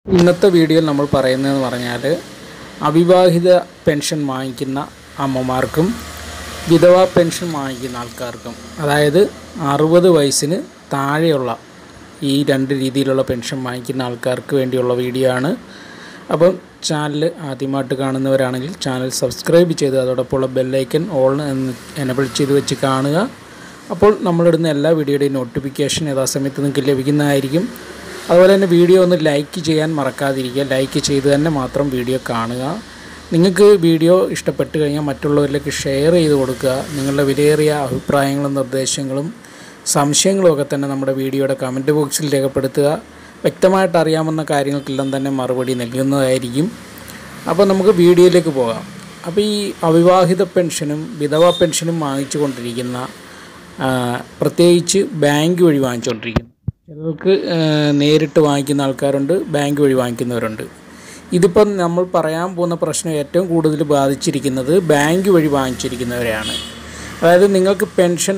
ഇന്നത്തെ വീഡിയോയിൽ നമ്മൾ പറയുന്നതെന്ന് പറഞ്ഞാൽ അവിവാഹിത പെൻഷൻ വാങ്ങിക്കുന്ന അമ്മമാർക്കും വിധവാ പെൻഷൻ വാങ്ങിക്കുന്ന ആൾക്കാർക്കും, അതായത് 60 വയസ്സിന് താഴെയുള്ള ഈ രണ്ട് രീതിയിലുള്ള പെൻഷൻ വാങ്ങിക്കുന്ന ആൾക്കാർക്ക് വേണ്ടിയുള്ള വീഡിയോ ആണ്. അപ്പം ചാനൽ ആദ്യമായിട്ട് കാണുന്നവരാണെങ്കിൽ ചാനൽ സബ്സ്ക്രൈബ് ചെയ്ത് അതോടൊപ്പമുള്ള ബെല്ലൈക്കൻ ഓൾ എനബിൾ ചെയ്ത് വെച്ച് കാണുക. അപ്പോൾ നമ്മളിടുന്ന എല്ലാ വീഡിയോയുടെയും നോട്ടിഫിക്കേഷൻ യഥാസമയത്ത് നിങ്ങൾക്ക് ലഭിക്കുന്നതായിരിക്കും. അതുപോലെ തന്നെ വീഡിയോ ഒന്ന് ലൈക്ക് ചെയ്യാൻ മറക്കാതിരിക്കുക. ലൈക്ക് ചെയ്ത് തന്നെ മാത്രം വീഡിയോ കാണുക. നിങ്ങൾക്ക് വീഡിയോ ഇഷ്ടപ്പെട്ട് കഴിഞ്ഞാൽ മറ്റുള്ളവരിലേക്ക് ഷെയർ ചെയ്ത് കൊടുക്കുക. നിങ്ങളുടെ വിലയേറിയ അഭിപ്രായങ്ങളും നിർദ്ദേശങ്ങളും സംശയങ്ങളും ഒക്കെ തന്നെ നമ്മുടെ വീഡിയോയുടെ കമൻറ്റ് ബോക്സിൽ രേഖപ്പെടുത്തുക. വ്യക്തമായിട്ട് അറിയാവുന്ന കാര്യങ്ങൾക്കെല്ലാം തന്നെ മറുപടി നൽകുന്നതായിരിക്കും. അപ്പോൾ നമുക്ക് വീഡിയോയിലേക്ക് പോകാം. അപ്പോൾ ഈ അവിവാഹിത പെൻഷനും വിധവാ പെൻഷനും വാങ്ങിച്ചു കൊണ്ടിരിക്കുന്ന, പ്രത്യേകിച്ച് ബാങ്ക് വഴി വാങ്ങിച്ചുകൊണ്ടിരിക്കുന്നു, ചിലർക്ക് നേരിട്ട് വാങ്ങിക്കുന്ന ആൾക്കാരുണ്ട്, ബാങ്ക് വഴി വാങ്ങിക്കുന്നവരുണ്ട്. ഇതിപ്പം നമ്മൾ പറയാൻ പോകുന്ന പ്രശ്നം ഏറ്റവും കൂടുതൽ ബാധിച്ചിരിക്കുന്നത് ബാങ്ക് വഴി വാങ്ങിച്ചിരിക്കുന്നവരെയാണ്. അതായത് നിങ്ങൾക്ക് പെൻഷൻ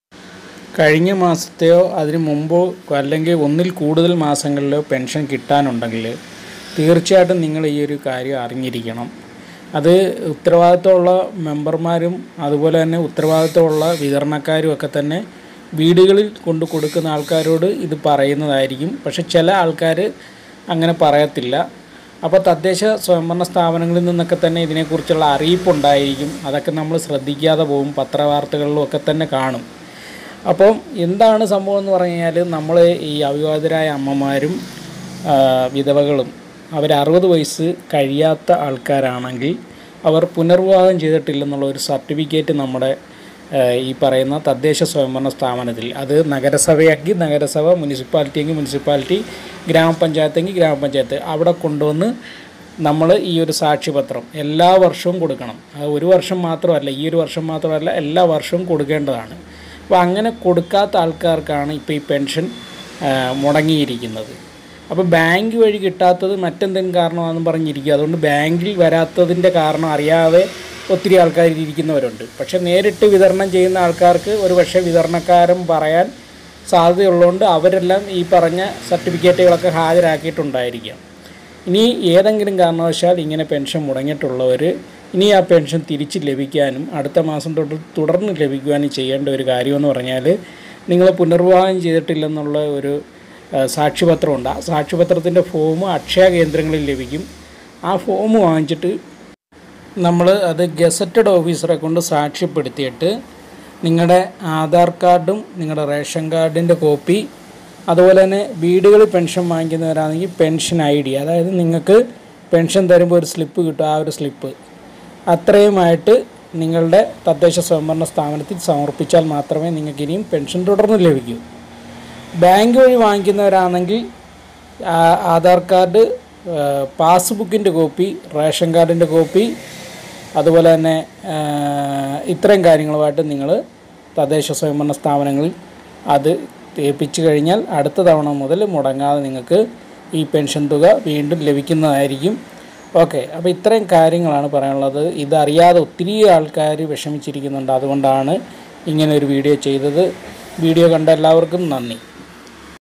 കഴിഞ്ഞ മാസത്തെയോ അതിന് മുമ്പോ അല്ലെങ്കിൽ ഒന്നിൽ കൂടുതൽ മാസങ്ങളിലോ പെൻഷൻ കിട്ടാനുണ്ടെങ്കിൽ തീർച്ചയായിട്ടും നിങ്ങൾ ഈ ഒരു കാര്യം അറിഞ്ഞിരിക്കണം. അത് ഉത്തരവാദിത്തമുള്ള മെമ്പർമാരും അതുപോലെ തന്നെ ഉത്തരവാദിത്തമുള്ള വിതരണക്കാരും ഒക്കെ തന്നെ വീടുകളിൽ കൊണ്ട് കൊടുക്കുന്ന ആൾക്കാരോട് ഇത് പറയുന്നതായിരിക്കും. പക്ഷെ ചില ആൾക്കാർ അങ്ങനെ പറയത്തില്ല. അപ്പോൾ തദ്ദേശ സ്വയംഭരണ സ്ഥാപനങ്ങളിൽ നിന്നൊക്കെ തന്നെ ഇതിനെക്കുറിച്ചുള്ള അറിയിപ്പുണ്ടായിരിക്കും. അതൊക്കെ നമ്മൾ ശ്രദ്ധിക്കാതെ പോകും, പത്രവാർത്തകളിലും ഒക്കെ തന്നെ കാണും. അപ്പം എന്താണ് സംഭവം എന്ന് പറഞ്ഞു കഴിഞ്ഞാൽ, നമ്മൾ ഈ അവിവാഹിതരായ അമ്മമാരും വിധവകളും അവർ 60 വയസ്സ് കഴിയാത്ത ആൾക്കാരാണെങ്കിൽ അവർ പുനർവിവാഹം ചെയ്തിട്ടില്ലെന്നുള്ള ഒരു സർട്ടിഫിക്കറ്റ് നമ്മുടെ ഈ പറയുന്ന തദ്ദേശ സ്വയംഭരണ സ്ഥാപനത്തിൽ, അത് നഗരസഭയെങ്കിൽ നഗരസഭ, മുനിസിപ്പാലിറ്റി എങ്കിൽ മുനിസിപ്പാലിറ്റി, ഗ്രാമപഞ്ചായത്തെങ്കിൽ ഗ്രാമപഞ്ചായത്ത്, അവിടെ കൊണ്ടുവന്ന് നമ്മൾ ഈ ഒരു സാക്ഷ്യപത്രം എല്ലാ വർഷവും കൊടുക്കണം. അത് ഒരു വർഷം മാത്രമല്ല, ഈ ഒരു വർഷം മാത്രമല്ല, എല്ലാ വർഷവും കൊടുക്കേണ്ടതാണ്. അപ്പോൾ അങ്ങനെ കൊടുക്കാത്ത ആൾക്കാർക്കാണ് ഇപ്പോൾ ഈ പെൻഷൻ മുടങ്ങിയിരിക്കുന്നത്. അപ്പോൾ ബാങ്ക് വഴി കിട്ടാത്തത് മറ്റെന്തെങ്കിലും കാരണമാണെന്ന് പറഞ്ഞിരിക്കുക. അതുകൊണ്ട് ബാങ്കിൽ വരാത്തതിൻ്റെ കാരണം അറിയാതെ ഒത്തിരി ആൾക്കാർ ഇരിക്കുന്നവരുണ്ട്. പക്ഷേ നേരിട്ട് വിതരണം ചെയ്യുന്ന ആൾക്കാർക്ക് ഒരു പക്ഷേ വിതരണക്കാരൻ പറയാൻ സാധ്യതയുള്ളതുകൊണ്ട് അവരെല്ലാം ഈ പറഞ്ഞ സർട്ടിഫിക്കറ്റുകളൊക്കെ ഹാജരാക്കിയിട്ടുണ്ടായിരിക്കാം. ഇനി ഏതെങ്കിലും കാരണവശാൽ ഇങ്ങനെ പെൻഷൻ മുടങ്ങിയിട്ടുള്ളവർ ഇനി ആ പെൻഷൻ തിരിച്ച് ലഭിക്കാനും അടുത്ത മാസം തൊട്ട് തുടർന്ന് ലഭിക്കുവാനും ചെയ്യേണ്ട ഒരു കാര്യമെന്ന് പറഞ്ഞാൽ, നിങ്ങൾ പുനർവിവാഹം ചെയ്തിട്ടില്ലെന്നുള്ള ഒരു സാക്ഷ്യപത്രമുണ്ട്. ആ സാക്ഷ്യപത്രത്തിൻ്റെ ഫോം അക്ഷയ കേന്ദ്രങ്ങളിൽ ലഭിക്കും. ആ ഫോം വാങ്ങിച്ചിട്ട് നമ്മൾ അത് ഗസറ്റഡ് ഓഫീസറെ കൊണ്ട് സാക്ഷ്യപ്പെടുത്തിയിട്ട് നിങ്ങളുടെ ആധാർ കാർഡും നിങ്ങളുടെ റേഷൻ കാർഡിൻ്റെ കോപ്പി, അതുപോലെ തന്നെ വീടുകളിൽ പെൻഷൻ വാങ്ങിക്കുന്നവരാണെങ്കിൽ പെൻഷൻ ID, അതായത് നിങ്ങൾക്ക് പെൻഷൻ തരുമ്പോൾ ഒരു സ്ലിപ്പ് കിട്ടും, ആ ഒരു സ്ലിപ്പ് അത്രയുമായിട്ട് നിങ്ങളുടെ തദ്ദേശ സ്വയംഭരണ സ്ഥാപനത്തിൽ സമർപ്പിച്ചാൽ മാത്രമേ നിങ്ങൾക്ക് ഇനിയും പെൻഷൻ തുടർന്ന് ലഭിക്കൂ. ബാങ്ക് വഴി വാങ്ങിക്കുന്നവരാണെങ്കിൽ ആധാർ കാർഡ്, പാസ്ബുക്കിൻ്റെ കോപ്പി, റേഷൻ കാർഡിൻ്റെ കോപ്പി, അതുപോലെ തന്നെ ഇത്രയും കാര്യങ്ങളുമായിട്ട് നിങ്ങൾ തദ്ദേശ സ്വയംഭരണ സ്ഥാപനങ്ങളിൽ അത് ഏൽപ്പിച്ചു കഴിഞ്ഞാൽ അടുത്ത തവണ മുതൽ മുടങ്ങാതെ നിങ്ങൾക്ക് ഈ പെൻഷൻ തുക വീണ്ടും ലഭിക്കുന്നതായിരിക്കും. ഓക്കെ, അപ്പോൾ ഇത്രയും കാര്യങ്ങളാണ് പറയാനുള്ളത്. ഇതറിയാതെ ഒത്തിരി ആൾക്കാർ വിഷമിച്ചിരിക്കുന്നുണ്ട്. അതുകൊണ്ടാണ് ഇങ്ങനെ ഒരു വീഡിയോ ചെയ്തത്. വീഡിയോ കണ്ട എല്ലാവർക്കും നന്ദി.